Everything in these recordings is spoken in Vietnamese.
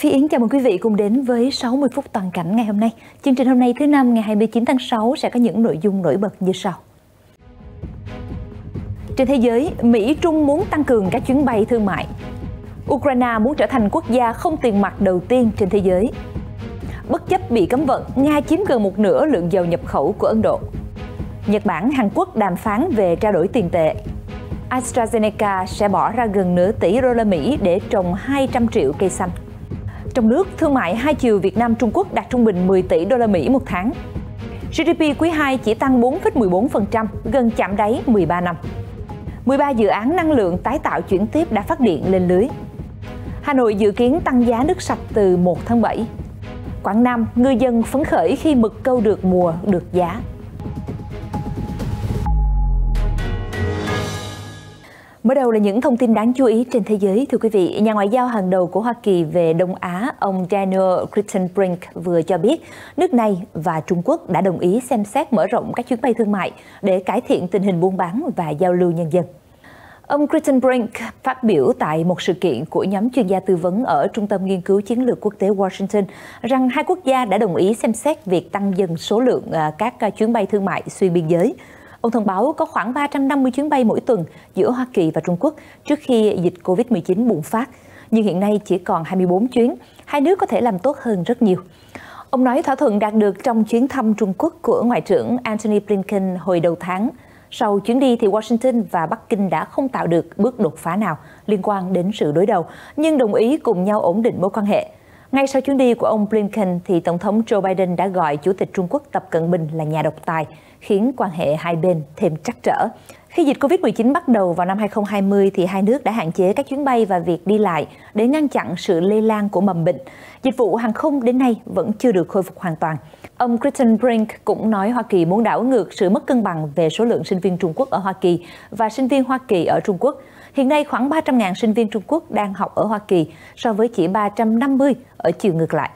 Phi Yến chào mừng quý vị cùng đến với 60 phút toàn cảnh ngày hôm nay. Chương trình hôm nay thứ Năm ngày 29 tháng 6 sẽ có những nội dung nổi bật như sau. Trên thế giới, Mỹ Trung muốn tăng cường các chuyến bay thương mại. Ukraine muốn trở thành quốc gia không tiền mặt đầu tiên trên thế giới. Bất chấp bị cấm vận, Nga chiếm gần một nửa lượng dầu nhập khẩu của Ấn Độ. Nhật Bản, Hàn Quốc đàm phán về trao đổi tiền tệ. AstraZeneca sẽ bỏ ra gần nửa tỷ đô la Mỹ để trồng 200 triệu cây xanh. Trong nước, thương mại hai chiều Việt Nam-Trung Quốc đạt trung bình 10 tỷ đô la Mỹ một tháng. GDP quý 2 chỉ tăng 4,14%, gần chạm đáy 13 năm. 13 dự án năng lượng tái tạo chuyển tiếp đã phát điện lên lưới. Hà Nội dự kiến tăng giá nước sạch từ 1 tháng 7. Quảng Nam, ngư dân phấn khởi khi mực câu được mùa được giá. Mở đầu là những thông tin đáng chú ý trên thế giới. Thưa quý vị, nhà ngoại giao hàng đầu của Hoa Kỳ về Đông Á, ông Daniel Kritenbrink vừa cho biết nước này và Trung Quốc đã đồng ý xem xét mở rộng các chuyến bay thương mại để cải thiện tình hình buôn bán và giao lưu nhân dân. Ông Kritenbrink phát biểu tại một sự kiện của nhóm chuyên gia tư vấn ở Trung tâm Nghiên cứu Chiến lược Quốc tế Washington rằng hai quốc gia đã đồng ý xem xét việc tăng dần số lượng các chuyến bay thương mại xuyên biên giới. Ông thông báo có khoảng 350 chuyến bay mỗi tuần giữa Hoa Kỳ và Trung Quốc trước khi dịch Covid-19 bùng phát, nhưng hiện nay chỉ còn 24 chuyến, hai nước có thể làm tốt hơn rất nhiều. Ông nói thỏa thuận đạt được trong chuyến thăm Trung Quốc của Ngoại trưởng Antony Blinken hồi đầu tháng. Sau chuyến đi thì Washington và Bắc Kinh đã không tạo được bước đột phá nào liên quan đến sự đối đầu, nhưng đồng ý cùng nhau ổn định mối quan hệ. Ngay sau chuyến đi của ông Blinken thì Tổng thống Joe Biden đã gọi Chủ tịch Trung Quốc Tập Cận Bình là nhà độc tài, khiến quan hệ hai bên thêm trắc trở. Khi dịch Covid-19 bắt đầu vào năm 2020 thì hai nước đã hạn chế các chuyến bay và việc đi lại để ngăn chặn sự lây lan của mầm bệnh. Dịch vụ hàng không đến nay vẫn chưa được khôi phục hoàn toàn. Ông Kritenbrink cũng nói Hoa Kỳ muốn đảo ngược sự mất cân bằng về số lượng sinh viên Trung Quốc ở Hoa Kỳ và sinh viên Hoa Kỳ ở Trung Quốc. Hiện nay khoảng 300.000 sinh viên Trung Quốc đang học ở Hoa Kỳ so với chỉ 350 ở chiều ngược lại.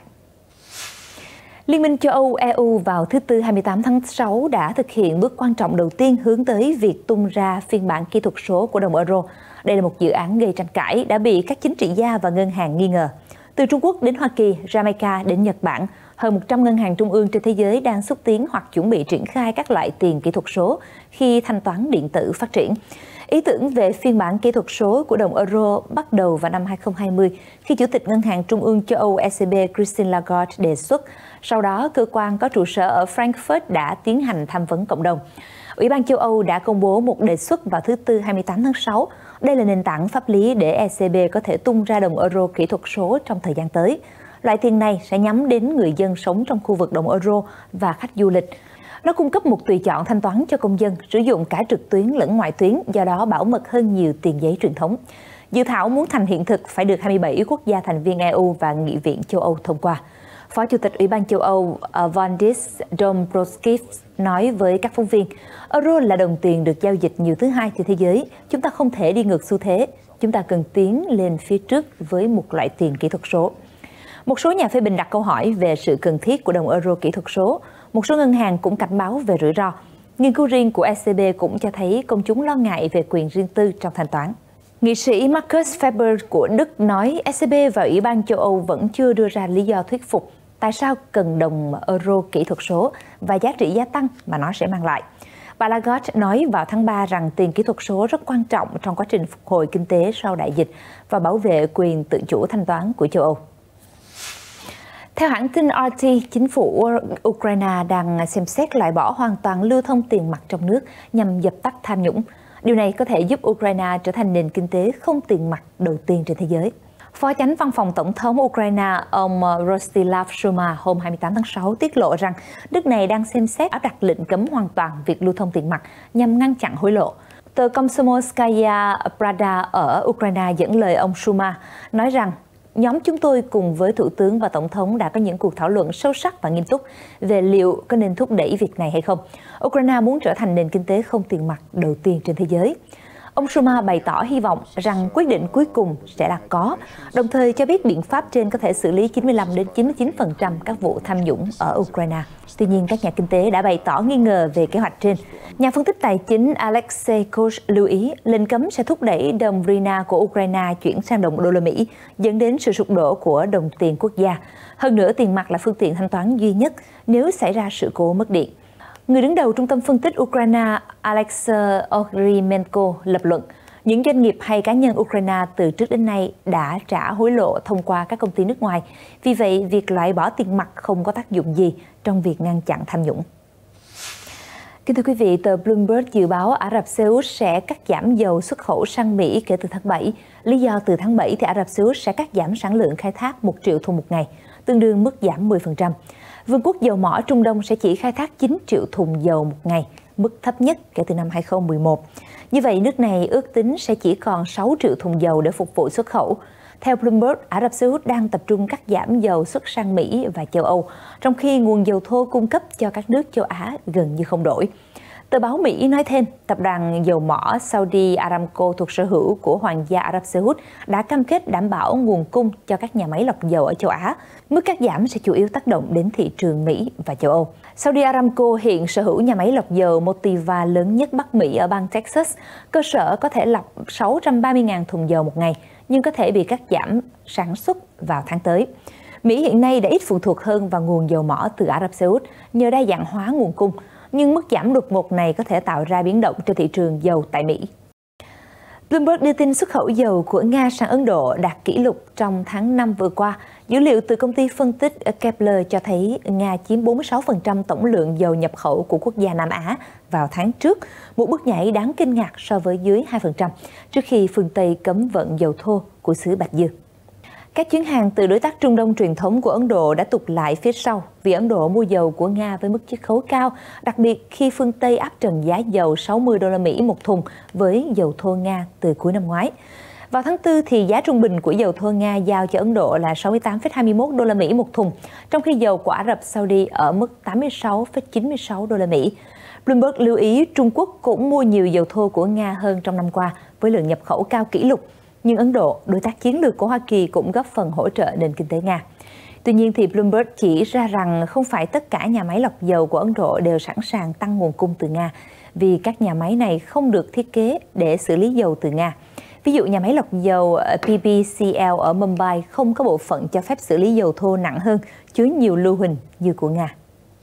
Liên minh châu Âu EU vào thứ Tư 28 tháng 6 đã thực hiện bước quan trọng đầu tiên hướng tới việc tung ra phiên bản kỹ thuật số của đồng euro. Đây là một dự án gây tranh cãi đã bị các chính trị gia và ngân hàng nghi ngờ. Từ Trung Quốc đến Hoa Kỳ, Jamaica đến Nhật Bản, hơn 100 ngân hàng trung ương trên thế giới đang xúc tiến hoặc chuẩn bị triển khai các loại tiền kỹ thuật số khi thanh toán điện tử phát triển. Ý tưởng về phiên bản kỹ thuật số của đồng euro bắt đầu vào năm 2020 khi Chủ tịch Ngân hàng Trung ương châu Âu ECB Christine Lagarde đề xuất. Sau đó, cơ quan có trụ sở ở Frankfurt đã tiến hành tham vấn cộng đồng. Ủy ban châu Âu đã công bố một đề xuất vào thứ Tư 28 tháng 6. Đây là nền tảng pháp lý để ECB có thể tung ra đồng euro kỹ thuật số trong thời gian tới. Loại tiền này sẽ nhắm đến người dân sống trong khu vực đồng euro và khách du lịch. Nó cung cấp một tùy chọn thanh toán cho công dân, sử dụng cả trực tuyến lẫn ngoại tuyến, do đó bảo mật hơn nhiều tiền giấy truyền thống. Dự thảo muốn thành hiện thực phải được 27 quốc gia thành viên EU và Nghị viện châu Âu thông qua. Phó Chủ tịch Ủy ban châu Âu Valdis Dombrovskis nói với các phóng viên, euro là đồng tiền được giao dịch nhiều thứ hai trên thế giới. Chúng ta không thể đi ngược xu thế. Chúng ta cần tiến lên phía trước với một loại tiền kỹ thuật số. Một số nhà phê bình đặt câu hỏi về sự cần thiết của đồng euro kỹ thuật số. Một số ngân hàng cũng cảnh báo về rủi ro. Nghiên cứu riêng của ECB cũng cho thấy công chúng lo ngại về quyền riêng tư trong thanh toán. Nghị sĩ Markus Ferber của Đức nói ECB và Ủy ban châu Âu vẫn chưa đưa ra lý do thuyết phục tại sao cần đồng euro kỹ thuật số và giá trị gia tăng mà nó sẽ mang lại. Bà Lagarde nói vào tháng 3 rằng tiền kỹ thuật số rất quan trọng trong quá trình phục hồi kinh tế sau đại dịch và bảo vệ quyền tự chủ thanh toán của châu Âu. Theo hãng tin RT, chính phủ Ukraine đang xem xét loại bỏ hoàn toàn lưu thông tiền mặt trong nước nhằm dập tắt tham nhũng. Điều này có thể giúp Ukraine trở thành nền kinh tế không tiền mặt đầu tiên trên thế giới. Phó Chánh Văn phòng Tổng thống Ukraine, ông Rostislav Šuma hôm 28 tháng 6 tiết lộ rằng nước này đang xem xét áp đặt lệnh cấm hoàn toàn việc lưu thông tiền mặt nhằm ngăn chặn hối lộ. Tờ Komsomolskaya Pravda ở Ukraine dẫn lời ông Šuma nói rằng nhóm chúng tôi cùng với Thủ tướng và Tổng thống đã có những cuộc thảo luận sâu sắc và nghiêm túc về liệu có nên thúc đẩy việc này hay không. Ukraine muốn trở thành nền kinh tế không tiền mặt đầu tiên trên thế giới. Ông Suma bày tỏ hy vọng rằng quyết định cuối cùng sẽ là có, đồng thời cho biết biện pháp trên có thể xử lý 95 đến 99% các vụ tham nhũng ở Ukraine. Tuy nhiên, các nhà kinh tế đã bày tỏ nghi ngờ về kế hoạch trên. Nhà phân tích tài chính Alexei Koch lưu ý lệnh cấm sẽ thúc đẩy đồng hryvnia của Ukraine chuyển sang đồng đô la Mỹ, dẫn đến sự sụp đổ của đồng tiền quốc gia. Hơn nữa, tiền mặt là phương tiện thanh toán duy nhất nếu xảy ra sự cố mất điện. Người đứng đầu Trung tâm phân tích Ukraine Alexei Ogrimenko lập luận, những doanh nghiệp hay cá nhân Ukraine từ trước đến nay đã trả hối lộ thông qua các công ty nước ngoài. Vì vậy, việc loại bỏ tiền mặt không có tác dụng gì trong việc ngăn chặn tham nhũng. Kính thưa quý vị, tờ Bloomberg dự báo Ả Rập Xê Út sẽ cắt giảm dầu xuất khẩu sang Mỹ kể từ tháng 7. Lý do từ tháng 7 thì Ả Rập Xê Út sẽ cắt giảm sản lượng khai thác 1 triệu thùng một ngày, tương đương mức giảm 10%. Vương quốc dầu mỏ Trung Đông sẽ chỉ khai thác 9 triệu thùng dầu một ngày, mức thấp nhất kể từ năm 2011. Như vậy, nước này ước tính sẽ chỉ còn 6 triệu thùng dầu để phục vụ xuất khẩu. Theo Bloomberg, Ả Rập Xê Út đang tập trung cắt giảm dầu xuất sang Mỹ và châu Âu, trong khi nguồn dầu thô cung cấp cho các nước châu Á gần như không đổi. Tờ báo Mỹ nói thêm, tập đoàn dầu mỏ Saudi Aramco thuộc sở hữu của Hoàng gia Ả Rập Xê Út đã cam kết đảm bảo nguồn cung cho các nhà máy lọc dầu ở châu Á. Mức cắt giảm sẽ chủ yếu tác động đến thị trường Mỹ và châu Âu. Saudi Aramco hiện sở hữu nhà máy lọc dầu Motiva lớn nhất Bắc Mỹ ở bang Texas. Cơ sở có thể lọc 630.000 thùng dầu một ngày, nhưng có thể bị cắt giảm sản xuất vào tháng tới. Mỹ hiện nay đã ít phụ thuộc hơn vào nguồn dầu mỏ từ Ả Rập Xê Út nhờ đa dạng hóa nguồn cung, nhưng mức giảm đột ngột này có thể tạo ra biến động trên thị trường dầu tại Mỹ. Bloomberg đưa tin xuất khẩu dầu của Nga sang Ấn Độ đạt kỷ lục trong tháng 5 vừa qua. Dữ liệu từ công ty phân tích Kepler cho thấy Nga chiếm 46% tổng lượng dầu nhập khẩu của quốc gia Nam Á vào tháng trước, một bước nhảy đáng kinh ngạc so với dưới 2% trước khi phương Tây cấm vận dầu thô của xứ Bạch Dương. Các chuyến hàng từ đối tác Trung Đông truyền thống của Ấn Độ đã tụt lại phía sau vì Ấn Độ mua dầu của Nga với mức chiết khấu cao, đặc biệt khi phương Tây áp trần giá dầu 60 đô la Mỹ một thùng với dầu thô Nga từ cuối năm ngoái. Vào tháng 4 thì giá trung bình của dầu thô Nga giao cho Ấn Độ là 68,21 đô la Mỹ một thùng, trong khi dầu của Ả Rập Saudi ở mức 86,96 đô la Mỹ. Bloomberg lưu ý Trung Quốc cũng mua nhiều dầu thô của Nga hơn trong năm qua với lượng nhập khẩu cao kỷ lục. Nhưng Ấn Độ, đối tác chiến lược của Hoa Kỳ cũng góp phần hỗ trợ nền kinh tế Nga. Tuy nhiên, thì Bloomberg chỉ ra rằng không phải tất cả nhà máy lọc dầu của Ấn Độ đều sẵn sàng tăng nguồn cung từ Nga, vì các nhà máy này không được thiết kế để xử lý dầu từ Nga. Ví dụ, nhà máy lọc dầu PBCL ở Mumbai không có bộ phận cho phép xử lý dầu thô nặng hơn, chứa nhiều lưu huỳnh như của Nga.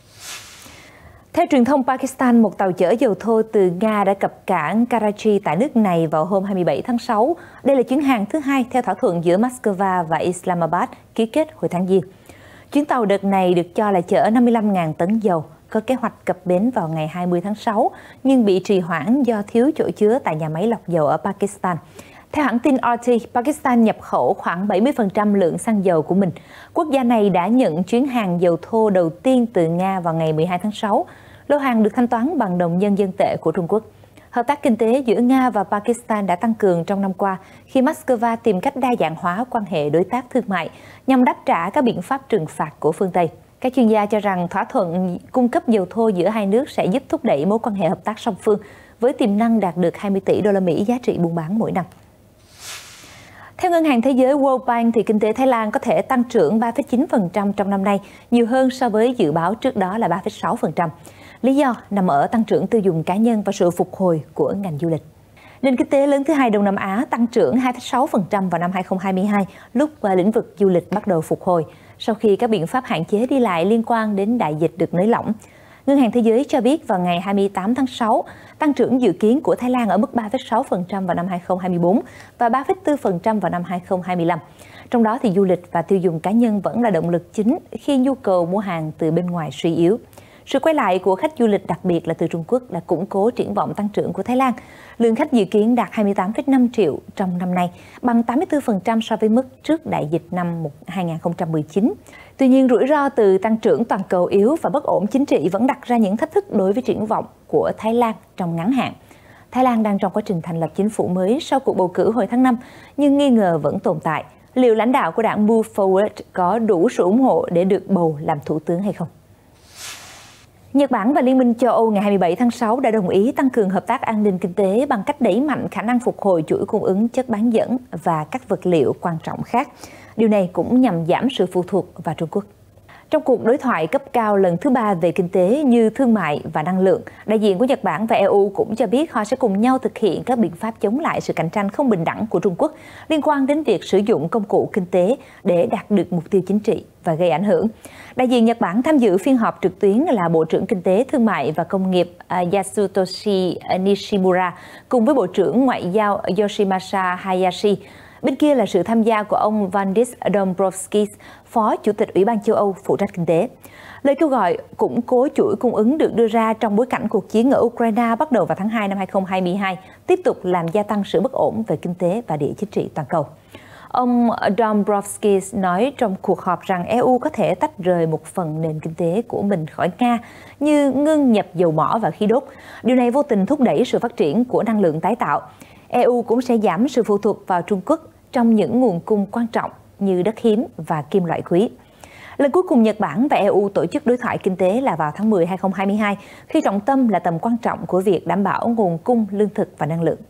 Theo truyền thông Pakistan, một tàu chở dầu thô từ Nga đã cập cảng Karachi tại nước này vào hôm 27 tháng 6. Đây là chuyến hàng thứ hai theo thỏa thuận giữa Moscow và Islamabad ký kết hồi tháng Giêng. Chuyến tàu đợt này được cho là chở 55.000 tấn dầu, có kế hoạch cập bến vào ngày 20 tháng 6, nhưng bị trì hoãn do thiếu chỗ chứa tại nhà máy lọc dầu ở Pakistan. Theo hãng tin RT, Pakistan nhập khẩu khoảng 70% lượng xăng dầu của mình. Quốc gia này đã nhận chuyến hàng dầu thô đầu tiên từ Nga vào ngày 12 tháng 6. Lô hàng được thanh toán bằng đồng nhân dân tệ của Trung Quốc. Hợp tác kinh tế giữa Nga và Pakistan đã tăng cường trong năm qua khi Moscow tìm cách đa dạng hóa quan hệ đối tác thương mại nhằm đáp trả các biện pháp trừng phạt của phương Tây. Các chuyên gia cho rằng thỏa thuận cung cấp dầu thô giữa hai nước sẽ giúp thúc đẩy mối quan hệ hợp tác song phương với tiềm năng đạt được 20 tỷ đô la Mỹ giá trị buôn bán mỗi năm. Theo Ngân hàng Thế giới World Bank, thì kinh tế Thái Lan có thể tăng trưởng 3,9% trong năm nay, nhiều hơn so với dự báo trước đó là 3,6%. Lý do nằm ở tăng trưởng tiêu dùng cá nhân và sự phục hồi của ngành du lịch. Nền kinh tế lớn thứ hai Đông Nam Á tăng trưởng 2,6% vào năm 2022, lúc lĩnh vực du lịch bắt đầu phục hồi, sau khi các biện pháp hạn chế đi lại liên quan đến đại dịch được nới lỏng. Ngân hàng Thế giới cho biết vào ngày 28 tháng 6, tăng trưởng dự kiến của Thái Lan ở mức 3,6% vào năm 2024 và 3,4% vào năm 2025. Trong đó thì du lịch và tiêu dùng cá nhân vẫn là động lực chính khi nhu cầu mua hàng từ bên ngoài suy yếu. Sự quay lại của khách du lịch, đặc biệt là từ Trung Quốc, đã củng cố triển vọng tăng trưởng của Thái Lan. Lượng khách dự kiến đạt 28,5 triệu trong năm nay, bằng 84% so với mức trước đại dịch năm 2019. Tuy nhiên, rủi ro từ tăng trưởng toàn cầu yếu và bất ổn chính trị vẫn đặt ra những thách thức đối với triển vọng của Thái Lan trong ngắn hạn. Thái Lan đang trong quá trình thành lập chính phủ mới sau cuộc bầu cử hồi tháng 5, nhưng nghi ngờ vẫn tồn tại. Liệu lãnh đạo của đảng Move Forward có đủ sự ủng hộ để được bầu làm thủ tướng hay không? Nhật Bản và Liên minh châu Âu ngày 27 tháng 6 đã đồng ý tăng cường hợp tác an ninh kinh tế bằng cách đẩy mạnh khả năng phục hồi chuỗi cung ứng chất bán dẫn và các vật liệu quan trọng khác. Điều này cũng nhằm giảm sự phụ thuộc vào Trung Quốc. Trong cuộc đối thoại cấp cao lần thứ 3 về kinh tế như thương mại và năng lượng, đại diện của Nhật Bản và EU cũng cho biết họ sẽ cùng nhau thực hiện các biện pháp chống lại sự cạnh tranh không bình đẳng của Trung Quốc liên quan đến việc sử dụng công cụ kinh tế để đạt được mục tiêu chính trị và gây ảnh hưởng. Đại diện Nhật Bản tham dự phiên họp trực tuyến là Bộ trưởng Kinh tế, Thương mại và Công nghiệp Yasutoshi Nishimura cùng với Bộ trưởng Ngoại giao Yoshimasa Hayashi. Bên kia là sự tham gia của ông Valdis Dombrovskis, Phó Chủ tịch Ủy ban châu Âu phụ trách kinh tế. Lời kêu gọi củng cố chuỗi cung ứng được đưa ra trong bối cảnh cuộc chiến ở Ukraine bắt đầu vào tháng 2 năm 2022, tiếp tục làm gia tăng sự bất ổn về kinh tế và địa chính trị toàn cầu. Ông Dombrovskis nói trong cuộc họp rằng EU có thể tách rời một phần nền kinh tế của mình khỏi Nga, như ngưng nhập dầu mỏ và khí đốt. Điều này vô tình thúc đẩy sự phát triển của năng lượng tái tạo. EU cũng sẽ giảm sự phụ thuộc vào Trung Quốc trong những nguồn cung quan trọng như đất hiếm và kim loại quý. Lần cuối cùng Nhật Bản và EU tổ chức đối thoại kinh tế là vào tháng 10 2022, khi trọng tâm là tầm quan trọng của việc đảm bảo nguồn cung lương thực và năng lượng.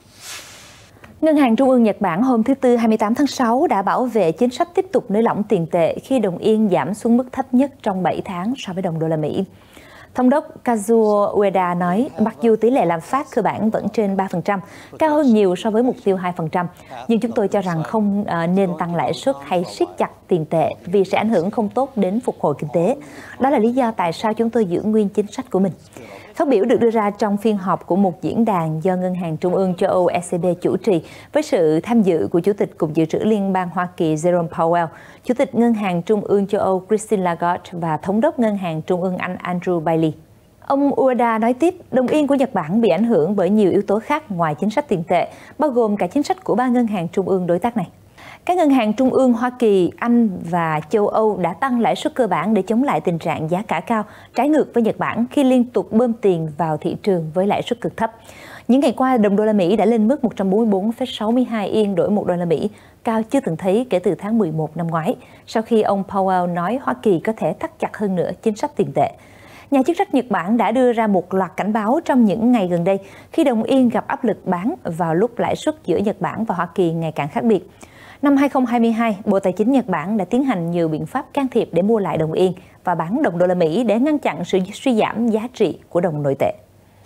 Ngân hàng Trung ương Nhật Bản hôm thứ Tư 28 tháng 6 đã bảo vệ chính sách tiếp tục nới lỏng tiền tệ khi đồng yên giảm xuống mức thấp nhất trong 7 tháng so với đồng đô la Mỹ. Thống đốc Kazuo Ueda nói mặc dù tỷ lệ lạm phát cơ bản vẫn trên 3%, cao hơn nhiều so với mục tiêu 2%, nhưng chúng tôi cho rằng không nên tăng lãi suất hay siết chặt tiền tệ vì sẽ ảnh hưởng không tốt đến phục hồi kinh tế. Đó là lý do tại sao chúng tôi giữ nguyên chính sách của mình. Phát biểu được đưa ra trong phiên họp của một diễn đàn do Ngân hàng Trung ương châu Âu ECB chủ trì với sự tham dự của Chủ tịch Cục Dự trữ Liên bang Hoa Kỳ Jerome Powell, Chủ tịch Ngân hàng Trung ương châu Âu Christine Lagarde và Thống đốc Ngân hàng Trung ương Anh Andrew Bailey. Ông Ueda nói tiếp, đồng yên của Nhật Bản bị ảnh hưởng bởi nhiều yếu tố khác ngoài chính sách tiền tệ, bao gồm cả chính sách của ba ngân hàng trung ương đối tác này. Các ngân hàng trung ương Hoa Kỳ, Anh và châu Âu đã tăng lãi suất cơ bản để chống lại tình trạng giá cả cao, trái ngược với Nhật Bản khi liên tục bơm tiền vào thị trường với lãi suất cực thấp. Những ngày qua, đồng đô la Mỹ đã lên mức 144,62 yên đổi 1 đô la Mỹ, cao chưa từng thấy kể từ tháng 11 năm ngoái, sau khi ông Powell nói Hoa Kỳ có thể thắt chặt hơn nữa chính sách tiền tệ. Nhà chức trách Nhật Bản đã đưa ra một loạt cảnh báo trong những ngày gần đây khi đồng yên gặp áp lực bán vào lúc lãi suất giữa Nhật Bản và Hoa Kỳ ngày càng khác biệt. Năm 2022, Bộ Tài chính Nhật Bản đã tiến hành nhiều biện pháp can thiệp để mua lại đồng yên và bán đồng đô la Mỹ để ngăn chặn sự suy giảm giá trị của đồng nội tệ.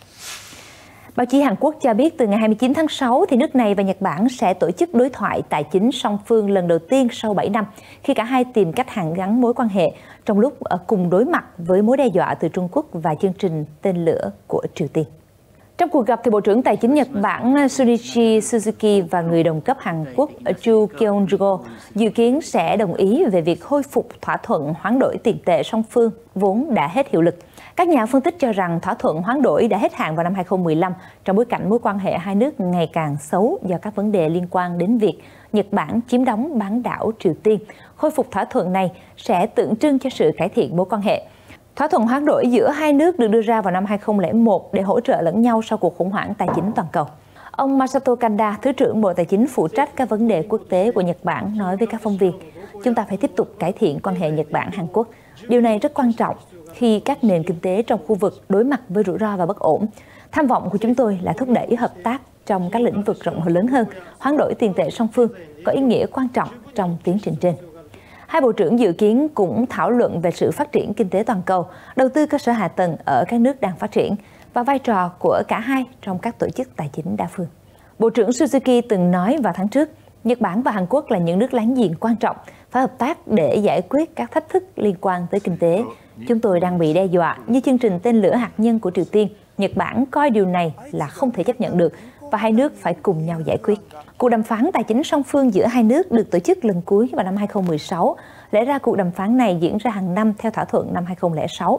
Báo chí Hàn Quốc cho biết từ ngày 29 tháng 6 thì nước này và Nhật Bản sẽ tổ chức đối thoại tài chính song phương lần đầu tiên sau 7 năm khi cả hai tìm cách hàn gắn mối quan hệ trong lúc cùng đối mặt với mối đe dọa từ Trung Quốc và chương trình tên lửa của Triều Tiên. Trong cuộc gặp, thì Bộ trưởng Tài chính Nhật Bản Shunichi Suzuki và người đồng cấp Hàn Quốc Chu Kyung-go dự kiến sẽ đồng ý về việc khôi phục thỏa thuận hoán đổi tiền tệ song phương vốn đã hết hiệu lực. Các nhà phân tích cho rằng thỏa thuận hoán đổi đã hết hạn vào năm 2015 trong bối cảnh mối quan hệ hai nước ngày càng xấu do các vấn đề liên quan đến việc Nhật Bản chiếm đóng bán đảo Triều Tiên. Khôi phục thỏa thuận này sẽ tượng trưng cho sự cải thiện mối quan hệ. Thỏa thuận hoán đổi giữa hai nước được đưa ra vào năm 2001 để hỗ trợ lẫn nhau sau cuộc khủng hoảng tài chính toàn cầu. Ông Masato Kanda, Thứ trưởng Bộ Tài chính phụ trách các vấn đề quốc tế của Nhật Bản, nói với các phóng viên, chúng ta phải tiếp tục cải thiện quan hệ Nhật Bản-Hàn Quốc. Điều này rất quan trọng khi các nền kinh tế trong khu vực đối mặt với rủi ro và bất ổn. Tham vọng của chúng tôi là thúc đẩy hợp tác trong các lĩnh vực rộng lớn hơn. Hoán đổi tiền tệ song phương có ý nghĩa quan trọng trong tiến trình trên. Hai bộ trưởng dự kiến cũng thảo luận về sự phát triển kinh tế toàn cầu, đầu tư cơ sở hạ tầng ở các nước đang phát triển và vai trò của cả hai trong các tổ chức tài chính đa phương. Bộ trưởng Suzuki từng nói vào tháng trước, Nhật Bản và Hàn Quốc là những nước láng giềng quan trọng, phải hợp tác để giải quyết các thách thức liên quan tới kinh tế. Chúng tôi đang bị đe dọa như chương trình tên lửa hạt nhân của Triều Tiên. Nhật Bản coi điều này là không thể chấp nhận được và hai nước phải cùng nhau giải quyết. Cuộc đàm phán tài chính song phương giữa hai nước được tổ chức lần cuối vào năm 2016. Lẽ ra cuộc đàm phán này diễn ra hàng năm theo thỏa thuận năm 2006.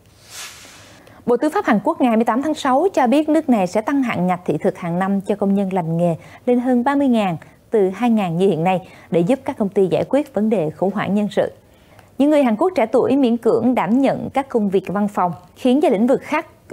Bộ Tư pháp Hàn Quốc ngày 28 tháng 6 cho biết nước này sẽ tăng hạn ngạch thị thực hàng năm cho công nhân lành nghề lên hơn 30.000 từ 2.000 như hiện nay để giúp các công ty giải quyết vấn đề khủng hoảng nhân sự. Những người Hàn Quốc trẻ tuổi miễn cưỡng đảm nhận các công việc văn phòng, khiến cho lĩnh vực khác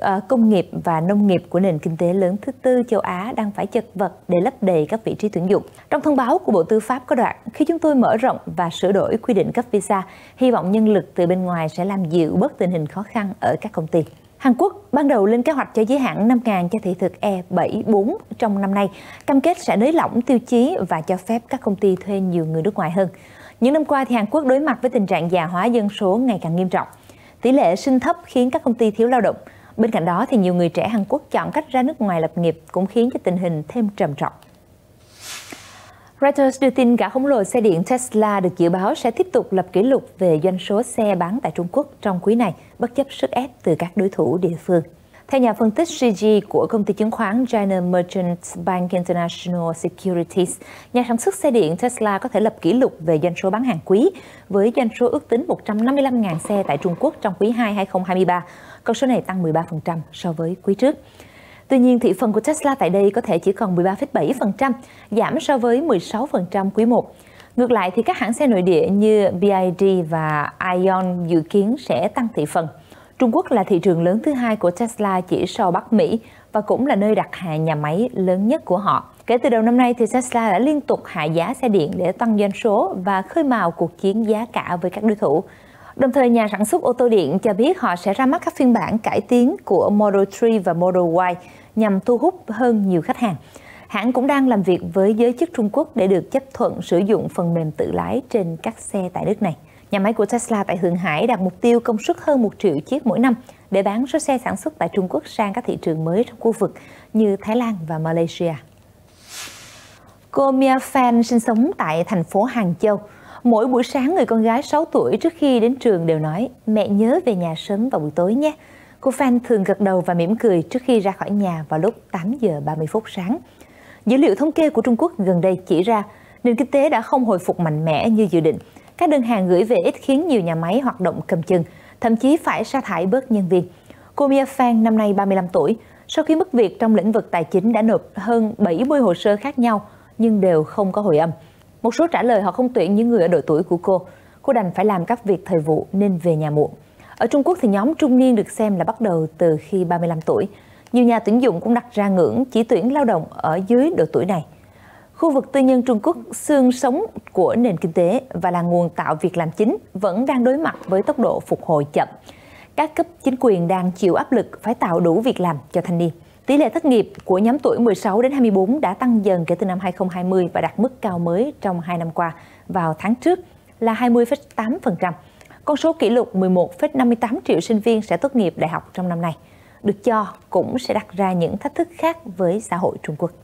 công nghiệp và nông nghiệp của nền kinh tế lớn thứ tư châu Á đang phải chật vật để lấp đầy các vị trí tuyển dụng. Trong thông báo của Bộ Tư pháp có đoạn, khi chúng tôi mở rộng và sửa đổi quy định cấp visa, hy vọng nhân lực từ bên ngoài sẽ làm dịu bớt tình hình khó khăn ở các công ty. Hàn Quốc ban đầu lên kế hoạch cho giới hạn 5.000 cho thị thực E-74 trong năm nay, cam kết sẽ nới lỏng tiêu chí và cho phép các công ty thuê nhiều người nước ngoài hơn. Những năm qua thì Hàn Quốc đối mặt với tình trạng già hóa dân số ngày càng nghiêm trọng. Tỷ lệ sinh thấp khiến các công ty thiếu lao động. Bên cạnh đó thì nhiều người trẻ Hàn Quốc chọn cách ra nước ngoài lập nghiệp cũng khiến cho tình hình thêm trầm trọng. Reuters đưa tin gã khổng lồ xe điện Tesla được dự báo sẽ tiếp tục lập kỷ lục về doanh số xe bán tại Trung Quốc trong quý này, bất chấp sức ép từ các đối thủ địa phương. Theo nhà phân tích CG của công ty chứng khoán China Merchants Bank International Securities, nhà sản xuất xe điện Tesla có thể lập kỷ lục về doanh số bán hàng quý, với doanh số ước tính 155.000 xe tại Trung Quốc trong quý 2 2023. Con số này tăng 13% so với quý trước. Tuy nhiên, thị phần của Tesla tại đây có thể chỉ còn 13,7%, giảm so với 16% quý 1. Ngược lại, thì các hãng xe nội địa như BYD và Ion dự kiến sẽ tăng thị phần. Trung Quốc là thị trường lớn thứ hai của Tesla chỉ sau Bắc Mỹ và cũng là nơi đặt hàng nhà máy lớn nhất của họ. Kể từ đầu năm nay, thì Tesla đã liên tục hạ giá xe điện để tăng doanh số và khơi mào cuộc chiến giá cả với các đối thủ. Đồng thời, nhà sản xuất ô tô điện cho biết họ sẽ ra mắt các phiên bản cải tiến của Model 3 và Model Y nhằm thu hút hơn nhiều khách hàng. Hãng cũng đang làm việc với giới chức Trung Quốc để được chấp thuận sử dụng phần mềm tự lái trên các xe tại nước này. Nhà máy của Tesla tại Thượng Hải đặt mục tiêu công suất hơn 1 triệu chiếc mỗi năm để bán số xe sản xuất tại Trung Quốc sang các thị trường mới trong khu vực như Thái Lan và Malaysia. Cô Mia Fan sinh sống tại thành phố Hàng Châu. Mỗi buổi sáng, người con gái 6 tuổi trước khi đến trường đều nói mẹ nhớ về nhà sớm vào buổi tối nhé. Cô Fan thường gật đầu và mỉm cười trước khi ra khỏi nhà vào lúc 8 giờ 30 phút sáng. Dữ liệu thống kê của Trung Quốc gần đây chỉ ra nền kinh tế đã không hồi phục mạnh mẽ như dự định. Các đơn hàng gửi về ít khiến nhiều nhà máy hoạt động cầm chừng, thậm chí phải sa thải bớt nhân viên. Cô Mia Fan năm nay 35 tuổi, sau khi mất việc trong lĩnh vực tài chính đã nộp hơn 70 hồ sơ khác nhau nhưng đều không có hồi âm. Một số trả lời họ không tuyển những người ở độ tuổi của cô. Cô đành phải làm các việc thời vụ nên về nhà muộn. Ở Trung Quốc thì nhóm trung niên được xem là bắt đầu từ khi 35 tuổi. Nhiều nhà tuyển dụng cũng đặt ra ngưỡng chỉ tuyển lao động ở dưới độ tuổi này. Khu vực tư nhân Trung Quốc, xương sống của nền kinh tế và là nguồn tạo việc làm chính, vẫn đang đối mặt với tốc độ phục hồi chậm. Các cấp chính quyền đang chịu áp lực phải tạo đủ việc làm cho thanh niên. Tỷ lệ thất nghiệp của nhóm tuổi 16 đến 24 đã tăng dần kể từ năm 2020 và đạt mức cao mới trong 2 năm qua, vào tháng trước là 20,8%. Con số kỷ lục 11,58 triệu sinh viên sẽ tốt nghiệp đại học trong năm nay, được cho cũng sẽ đặt ra những thách thức khác với xã hội Trung Quốc.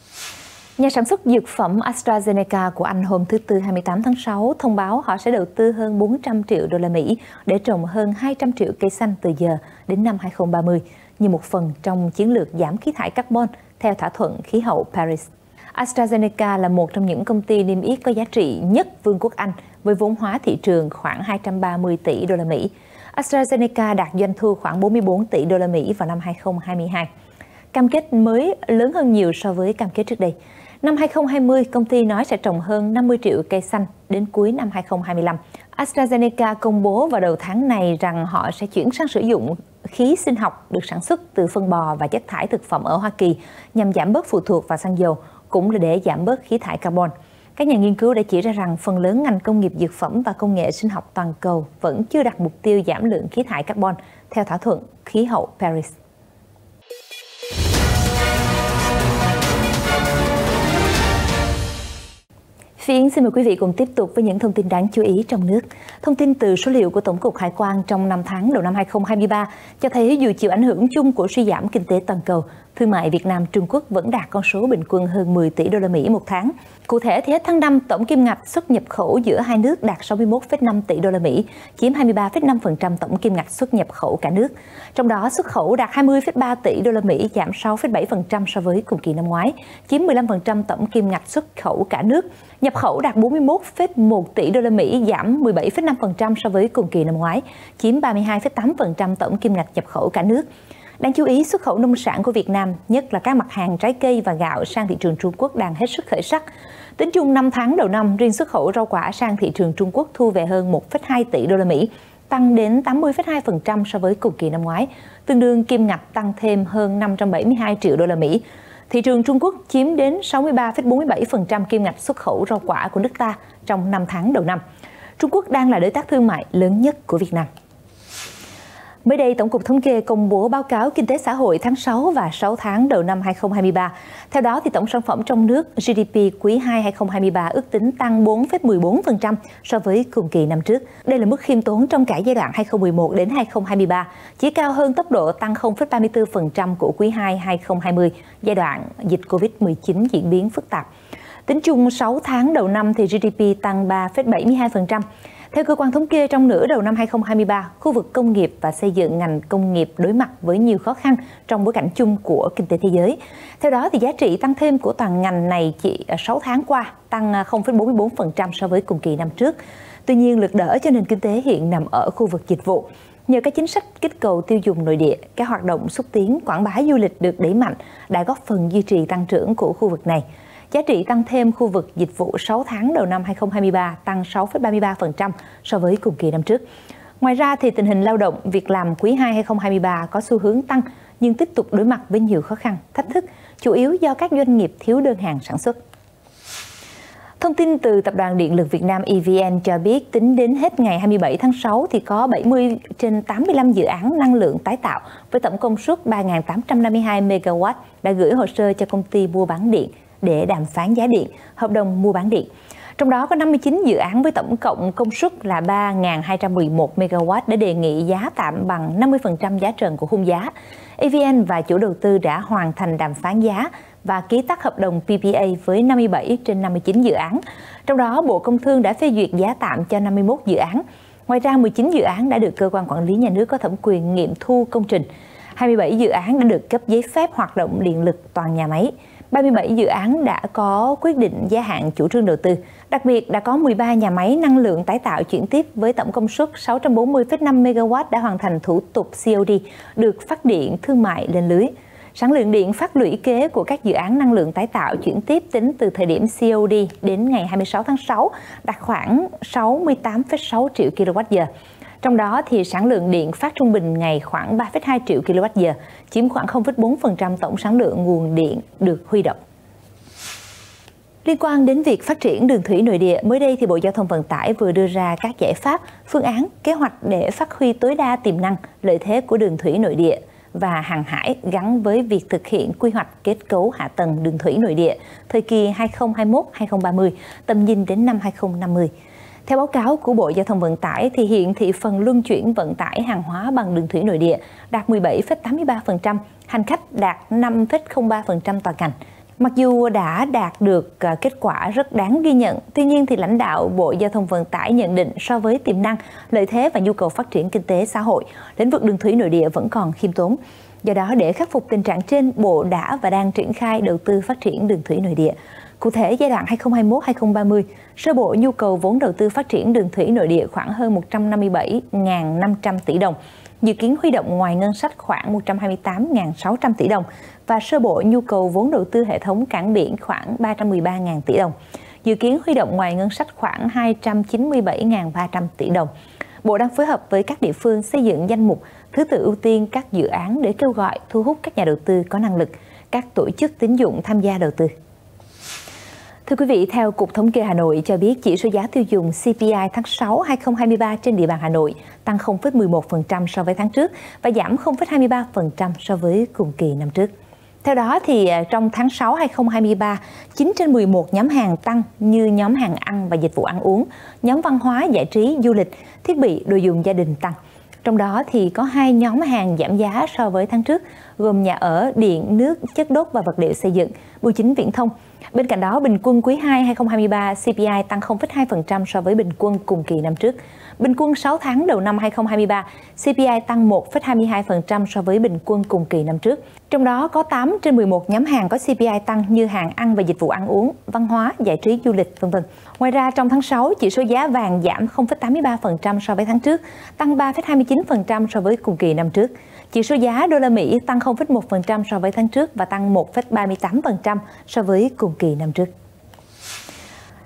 Nhà sản xuất dược phẩm AstraZeneca của Anh hôm thứ Tư 28 tháng 6 thông báo họ sẽ đầu tư hơn 400 triệu đô la Mỹ để trồng hơn 200 triệu cây xanh từ giờ đến năm 2030 như một phần trong chiến lược giảm khí thải carbon theo thỏa thuận khí hậu Paris. AstraZeneca là một trong những công ty niêm yết có giá trị nhất Vương quốc Anh với vốn hóa thị trường khoảng 230 tỷ đô la Mỹ. AstraZeneca đạt doanh thu khoảng 44 tỷ đô la Mỹ vào năm 2022. Cam kết mới lớn hơn nhiều so với cam kết trước đây. Năm 2020, công ty nói sẽ trồng hơn 50 triệu cây xanh đến cuối năm 2025. AstraZeneca công bố vào đầu tháng này rằng họ sẽ chuyển sang sử dụng khí sinh học được sản xuất từ phân bò và chất thải thực phẩm ở Hoa Kỳ nhằm giảm bớt phụ thuộc vào xăng dầu, cũng là để giảm bớt khí thải carbon. Các nhà nghiên cứu đã chỉ ra rằng phần lớn ngành công nghiệp dược phẩm và công nghệ sinh học toàn cầu vẫn chưa đặt mục tiêu giảm lượng khí thải carbon theo thỏa thuận khí hậu Paris. Phiên xin mời quý vị cùng tiếp tục với những thông tin đáng chú ý trong nước. Thông tin từ số liệu của Tổng cục Hải quan trong 5 tháng đầu năm 2023 cho thấy dù chịu ảnh hưởng chung của suy giảm kinh tế toàn cầu, thương mại Việt Nam-Trung Quốc vẫn đạt con số bình quân hơn 10 tỷ đô la Mỹ một tháng. Cụ thể thì hết tháng 5, tổng kim ngạch xuất nhập khẩu giữa hai nước đạt 61,5 tỷ đô la Mỹ, chiếm 23,5% tổng kim ngạch xuất nhập khẩu cả nước. Trong đó xuất khẩu đạt 20,3 tỷ đô la Mỹ, giảm 6,7% so với cùng kỳ năm ngoái, chiếm 15% tổng kim ngạch xuất khẩu cả nước. Nhập khẩu đạt 41,1 tỷ đô la Mỹ, giảm 17,5% so với cùng kỳ năm ngoái, chiếm 32,8% tổng kim ngạch nhập khẩu cả nước. Đáng chú ý, xuất khẩu nông sản của Việt Nam, nhất là các mặt hàng trái cây và gạo sang thị trường Trung Quốc đang hết sức khởi sắc. Tính chung 5 tháng đầu năm, riêng xuất khẩu rau quả sang thị trường Trung Quốc thu về hơn 1,2 tỷ đô la Mỹ, tăng đến 80,2% so với cùng kỳ năm ngoái, tương đương kim ngạch tăng thêm hơn 572 triệu đô la Mỹ. Thị trường Trung Quốc chiếm đến 63,47% kim ngạch xuất khẩu rau quả của nước ta trong 5 tháng đầu năm. Trung Quốc đang là đối tác thương mại lớn nhất của Việt Nam. Mới đây, Tổng cục Thống kê công bố báo cáo kinh tế xã hội tháng 6 và 6 tháng đầu năm 2023. Theo đó, tổng sản phẩm trong nước GDP quý 2 2023 ước tính tăng 4,14% so với cùng kỳ năm trước. Đây là mức khiêm tốn trong cả giai đoạn 2011 đến 2023, chỉ cao hơn tốc độ tăng 0,34% của quý 2 2020, giai đoạn dịch Covid-19 diễn biến phức tạp. Tính chung 6 tháng đầu năm thì GDP tăng 3,72%. Theo cơ quan thống kê, trong nửa đầu năm 2023, khu vực công nghiệp và xây dựng ngành công nghiệp đối mặt với nhiều khó khăn trong bối cảnh chung của kinh tế thế giới. Theo đó, thì giá trị tăng thêm của toàn ngành này chỉ 6 tháng qua tăng 0,44% so với cùng kỳ năm trước. Tuy nhiên, lực đỡ cho nền kinh tế hiện nằm ở khu vực dịch vụ. Nhờ các chính sách kích cầu tiêu dùng nội địa, các hoạt động xúc tiến quảng bá du lịch được đẩy mạnh đã góp phần duy trì tăng trưởng của khu vực này. Giá trị tăng thêm khu vực dịch vụ 6 tháng đầu năm 2023 tăng 6,33% so với cùng kỳ năm trước. Ngoài ra, thì tình hình lao động, việc làm quý 2 2023 có xu hướng tăng nhưng tiếp tục đối mặt với nhiều khó khăn, thách thức, chủ yếu do các doanh nghiệp thiếu đơn hàng sản xuất. Thông tin từ Tập đoàn Điện lực Việt Nam EVN cho biết tính đến hết ngày 27 tháng 6 thì có 70 trên 85 dự án năng lượng tái tạo với tổng công suất 3.852 MW đã gửi hồ sơ cho công ty mua bán điện để đàm phán giá điện, hợp đồng mua bán điện. Trong đó có 59 dự án với tổng cộng công suất là 3.211 MW để đề nghị giá tạm bằng 50% giá trần của khung giá. EVN và chủ đầu tư đã hoàn thành đàm phán giá và ký tắt hợp đồng PPA với 57 trên 59 dự án. Trong đó, Bộ Công Thương đã phê duyệt giá tạm cho 51 dự án. Ngoài ra, 19 dự án đã được cơ quan quản lý nhà nước có thẩm quyền nghiệm thu công trình. 27 dự án đã được cấp giấy phép hoạt động điện lực toàn nhà máy. 37 dự án đã có quyết định gia hạn chủ trương đầu tư. Đặc biệt, đã có 13 nhà máy năng lượng tái tạo chuyển tiếp với tổng công suất 640,5 MW đã hoàn thành thủ tục COD, được phát điện thương mại lên lưới. Sản lượng điện phát lũy kế của các dự án năng lượng tái tạo chuyển tiếp tính từ thời điểm COD đến ngày 26 tháng 6 đạt khoảng 68,6 triệu kWh. Trong đó, thì sản lượng điện phát trung bình ngày khoảng 3,2 triệu kWh, chiếm khoảng 0,4% tổng sản lượng nguồn điện được huy động. Liên quan đến việc phát triển đường thủy nội địa, mới đây thì Bộ Giao thông Vận tải vừa đưa ra các giải pháp, phương án, kế hoạch để phát huy tối đa tiềm năng, lợi thế của đường thủy nội địa và hàng hải gắn với việc thực hiện quy hoạch kết cấu hạ tầng đường thủy nội địa thời kỳ 2021-2030, tầm nhìn đến năm 2050. Theo báo cáo của Bộ Giao thông Vận tải, thì hiện thị phần luân chuyển vận tải hàng hóa bằng đường thủy nội địa đạt 17,83%, hành khách đạt 5,03% toàn ngành. Mặc dù đã đạt được kết quả rất đáng ghi nhận, tuy nhiên thì lãnh đạo Bộ Giao thông Vận tải nhận định so với tiềm năng, lợi thế và nhu cầu phát triển kinh tế xã hội, lĩnh vực đường thủy nội địa vẫn còn khiêm tốn. Do đó, để khắc phục tình trạng trên, Bộ đã và đang triển khai đầu tư phát triển đường thủy nội địa. Cụ thể, giai đoạn 2021-2030, sơ bộ nhu cầu vốn đầu tư phát triển đường thủy nội địa khoảng hơn 157.500 tỷ đồng, dự kiến huy động ngoài ngân sách khoảng 128.600 tỷ đồng và sơ bộ nhu cầu vốn đầu tư hệ thống cảng biển khoảng 313.000 tỷ đồng, dự kiến huy động ngoài ngân sách khoảng 297.300 tỷ đồng. Bộ đang phối hợp với các địa phương xây dựng danh mục thứ tự ưu tiên các dự án để kêu gọi thu hút các nhà đầu tư có năng lực, các tổ chức tín dụng tham gia đầu tư. Thưa quý vị, theo Cục Thống kê Hà Nội cho biết, chỉ số giá tiêu dùng CPI tháng 6 2023 trên địa bàn Hà Nội tăng 0,11% so với tháng trước và giảm 0,23% so với cùng kỳ năm trước. Theo đó, thì trong tháng 6 2023, 9 trên 11 nhóm hàng tăng như nhóm hàng ăn và dịch vụ ăn uống, nhóm văn hóa, giải trí, du lịch, thiết bị, đồ dùng gia đình tăng. Trong đó thì có 2 nhóm hàng giảm giá so với tháng trước, gồm nhà ở, điện, nước, chất đốt và vật liệu xây dựng, bưu chính viễn thông. Bên cạnh đó, bình quân quý 2 2023 CPI tăng 0,2% so với bình quân cùng kỳ năm trước. Bình quân 6 tháng đầu năm 2023, CPI tăng 1,22% so với bình quân cùng kỳ năm trước. Trong đó có 8 trên 11 nhóm hàng có CPI tăng như hàng ăn và dịch vụ ăn uống, văn hóa, giải trí, du lịch, v.v. Ngoài ra, trong tháng 6, chỉ số giá vàng giảm 0,83% so với tháng trước, tăng 3,29% so với cùng kỳ năm trước. Chỉ số giá đô la Mỹ tăng 0,1% so với tháng trước và tăng 1,38% so với cùng kỳ năm trước.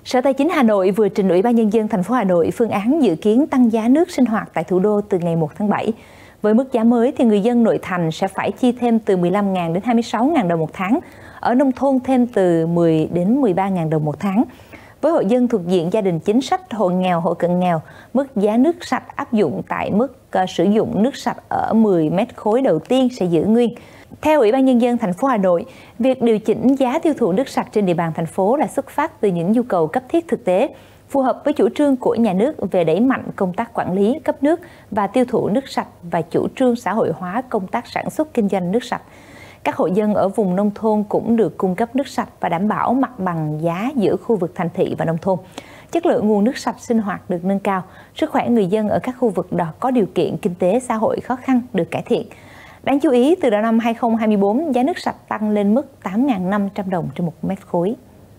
Sở Tài chính Hà Nội vừa trình Ủy ban Nhân dân thành phố Hà Nội phương án dự kiến tăng giá nước sinh hoạt tại thủ đô từ ngày 1 tháng 7. Với mức giá mới thì người dân nội thành sẽ phải chi thêm từ 15.000 đến 26.000 đồng một tháng, ở nông thôn thêm từ 10 đến 13.000 đồng một tháng. Với hộ dân thuộc diện gia đình chính sách, hộ nghèo, hộ cận nghèo, mức giá nước sạch áp dụng tại mức sử dụng nước sạch ở 10 mét khối đầu tiên sẽ giữ nguyên. Theo Ủy ban Nhân dân thành phố Hà Nội, việc điều chỉnh giá tiêu thụ nước sạch trên địa bàn thành phố là xuất phát từ những nhu cầu cấp thiết thực tế, phù hợp với chủ trương của nhà nước về đẩy mạnh công tác quản lý, cấp nước và tiêu thụ nước sạch và chủ trương xã hội hóa công tác sản xuất kinh doanh nước sạch. Các hộ dân ở vùng nông thôn cũng được cung cấp nước sạch và đảm bảo mặt bằng giá giữa khu vực thành thị và nông thôn. Chất lượng nguồn nước sạch sinh hoạt được nâng cao, sức khỏe người dân ở các khu vực đó có điều kiện kinh tế xã hội khó khăn được cải thiện. Đáng chú ý, từ đầu năm 2024, giá nước sạch tăng lên mức 8.500 đồng trên 1 mét khối.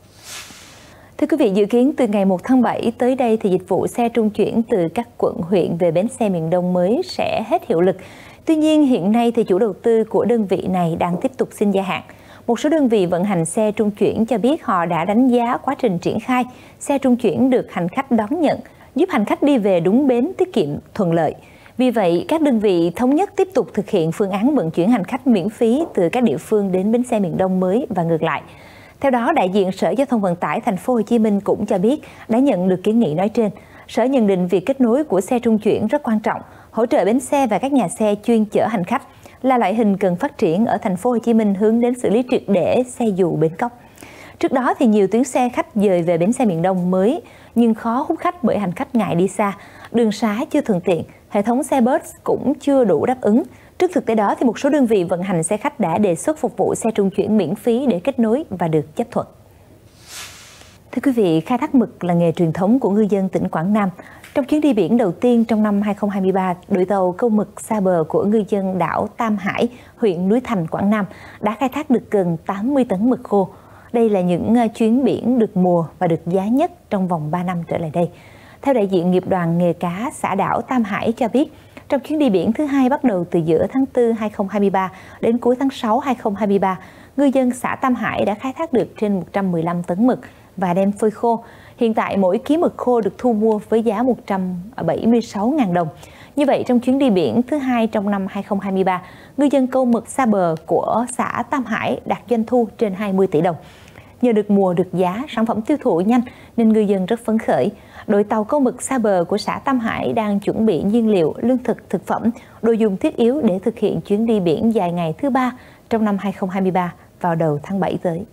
Thưa quý vị, dự kiến từ ngày 1 tháng 7 tới đây thì dịch vụ xe trung chuyển từ các quận huyện về bến xe miền Đông mới sẽ hết hiệu lực. Tuy nhiên, hiện nay thì chủ đầu tư của đơn vị này đang tiếp tục xin gia hạn. Một số đơn vị vận hành xe trung chuyển cho biết họ đã đánh giá quá trình triển khai, xe trung chuyển được hành khách đón nhận, giúp hành khách đi về đúng bến tiết kiệm, thuận lợi. Vì vậy, các đơn vị thống nhất tiếp tục thực hiện phương án vận chuyển hành khách miễn phí từ các địa phương đến bến xe miền Đông mới và ngược lại. Theo đó, đại diện Sở Giao thông Vận tải Thành phố Hồ Chí Minh cũng cho biết đã nhận được kiến nghị nói trên. Sở nhận định việc kết nối của xe trung chuyển rất quan trọng, hỗ trợ bến xe và các nhà xe chuyên chở hành khách là loại hình cần phát triển ở Thành phố Hồ Chí Minh hướng đến xử lý triệt để xe dù bến cóc. Trước đó thì nhiều tuyến xe khách dời về bến xe miền Đông mới nhưng khó hút khách bởi hành khách ngại đi xa, đường xá chưa thuận tiện, hệ thống xe bus cũng chưa đủ đáp ứng. Trước thực tế đó thì một số đơn vị vận hành xe khách đã đề xuất phục vụ xe trung chuyển miễn phí để kết nối và được chấp thuận. Thưa quý vị, khai thác mực là nghề truyền thống của ngư dân tỉnh Quảng Nam. Trong chuyến đi biển đầu tiên trong năm 2023, đội tàu câu mực xa bờ của ngư dân đảo Tam Hải, huyện Núi Thành, Quảng Nam đã khai thác được gần 80 tấn mực khô. Đây là những chuyến biển được mùa và được giá nhất trong vòng 3 năm trở lại đây. Theo đại diện nghiệp đoàn nghề cá xã đảo Tam Hải cho biết, trong chuyến đi biển thứ hai bắt đầu từ giữa tháng 4 2023 đến cuối tháng 6 2023, ngư dân xã Tam Hải đã khai thác được trên 115 tấn mực và đem phơi khô. Hiện tại mỗi ký mực khô được thu mua với giá 176.000 đồng. Như vậy, trong chuyến đi biển thứ hai trong năm 2023, ngư dân câu mực xa bờ của xã Tam Hải đạt doanh thu trên 20 tỷ đồng. Nhờ được mùa được giá, sản phẩm tiêu thụ nhanh nên ngư dân rất phấn khởi. Đội tàu câu mực xa bờ của xã Tam Hải đang chuẩn bị nhiên liệu, lương thực, thực phẩm, đồ dùng thiết yếu để thực hiện chuyến đi biển dài ngày thứ 3 trong năm 2023 vào đầu tháng 7 tới.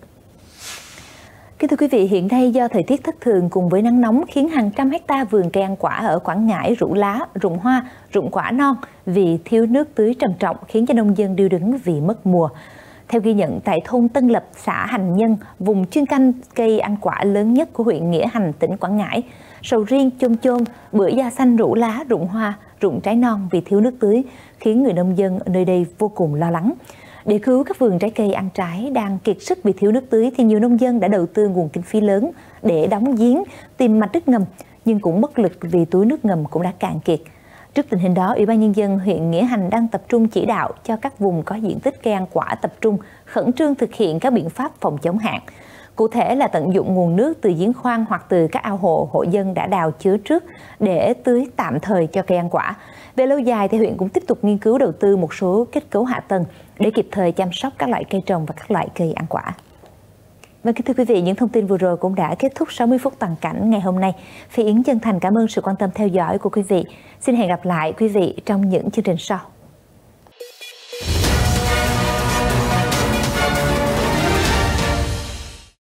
Kính thưa quý vị, hiện nay do thời tiết thất thường cùng với nắng nóng khiến hàng trăm hecta vườn cây ăn quả ở Quảng Ngãi rụng lá, rụng hoa, rụng quả non vì thiếu nước tưới trầm trọng khiến cho nông dân điêu đứng vì mất mùa. Theo ghi nhận tại thôn Tân Lập, xã Hành Nhân, vùng chuyên canh cây ăn quả lớn nhất của huyện Nghĩa Hành, tỉnh Quảng Ngãi, sầu riêng, chôm chôm, bưởi da xanh rụng lá, rụng hoa, rụng trái non vì thiếu nước tưới, khiến người nông dân ở nơi đây vô cùng lo lắng. Để cứu các vườn trái cây ăn trái đang kiệt sức vì thiếu nước tưới thì nhiều nông dân đã đầu tư nguồn kinh phí lớn để đóng giếng, tìm mạch nước ngầm, nhưng cũng bất lực vì túi nước ngầm cũng đã cạn kiệt. Trước tình hình đó, Ủy ban Nhân dân huyện Nghĩa Hành đang tập trung chỉ đạo cho các vùng có diện tích cây ăn quả tập trung khẩn trương thực hiện các biện pháp phòng chống hạn. Cụ thể là tận dụng nguồn nước từ giếng khoan hoặc từ các ao hồ hộ dân đã đào chứa trước để tưới tạm thời cho cây ăn quả. Về lâu dài thì huyện cũng tiếp tục nghiên cứu đầu tư một số kết cấu hạ tầng để kịp thời chăm sóc các loại cây trồng và các loại cây ăn quả. Vâng, kính thưa quý vị, những thông tin vừa rồi cũng đã kết thúc 60 phút toàn cảnh ngày hôm nay. Phi Yến chân thành cảm ơn sự quan tâm theo dõi của quý vị. Xin hẹn gặp lại quý vị trong những chương trình sau.